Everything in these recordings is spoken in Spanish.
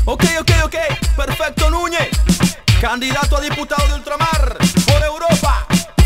Ok, Perfecto Núñez, candidato a diputado de ultramar por Europa.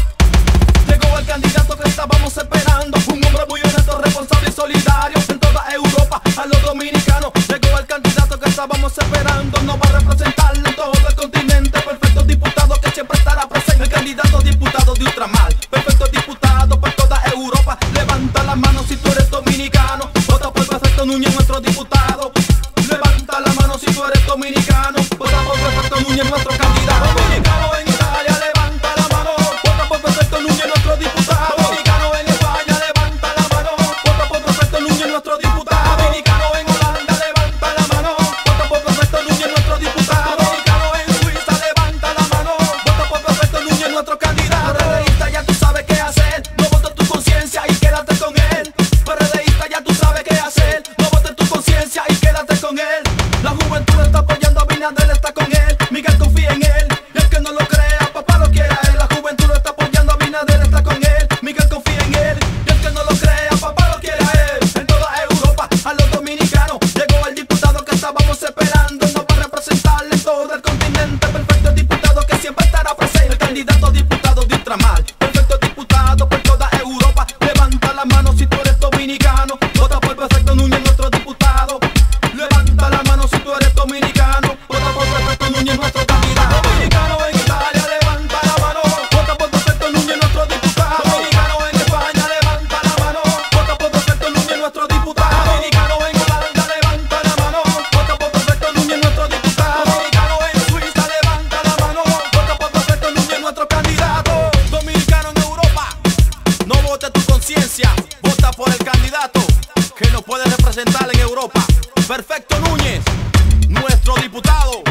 Llegó el candidato que estábamos esperando, un hombre muy honesto, responsable y solidario en toda Europa, a los dominicanos. Llegó el candidato que estábamos esperando, nos va a representar en todo el continente. Perfecto diputado que siempre estará presente, el candidato a diputado de ultramar. Perfecto diputado por toda Europa, levanta la mano si tú eres dominicano. Vota por Perfecto Núñez, nuestro diputado. Levanta la mano si tú eres dominicano. Vota por Perfecto Núñez, nuestro candidato. Dominicano en Italia, levanta la mano. Vota por Perfecto Núñez, nuestro diputado. Dominicano en España, levanta la mano. Vota por Perfecto Núñez, nuestro diputado. Dominicano en Holanda, levanta la mano. Vota por Perfecto Núñez, nuestro diputado. Dominicano en Suiza, levanta la mano. Vota por Perfecto Núñez, nuestro candidato. PRDista, ya tú sabes qué hacer. No votes tu conciencia y quédate con él. PRDista, ya tú sabes qué hacer. No votes tu conciencia y quédate con él. La juventud está apoyando a Abinader, está con él. Miguel confía en él. Y el que no lo crea, papá lo quiere a él. La juventud está apoyando a Abinader, está con él. Miguel confía en él. Y el que no lo crea, papá lo quiere a él. En toda Europa, a los dominicanos, llegó el diputado que estábamos esperando. Nos va a representar en todo el continente. Perfecto diputado que siempre estará presente. El candidato a diputado de ultramar. Perfecto diputado por toda Europa. Levanta la mano si tú eres dominicano. Vota por Perfecto Núñez, nuestro diputado. Levanta la mano si tú eres dominicano. Vota por Perfecto Núñez, nuestro candidato. Dominicano en Italia, levanta la mano. Vota por Perfecto Núñez, nuestro diputado. Dominicano en España, levanta la mano. Vota por Perfecto Núñez, nuestro diputado. Dominicano en Holanda, levanta la mano. Vota por Perfecto Núñez, nuestro diputado. Dominicano en Suiza, levanta la mano. Vota por Perfecto Núñez, nuestro candidato. Dominicano en Europa, no vote tu conciencia, vota por el candidato que nos puede representar en Europa. Perfecto Núñez, nuestro diputado.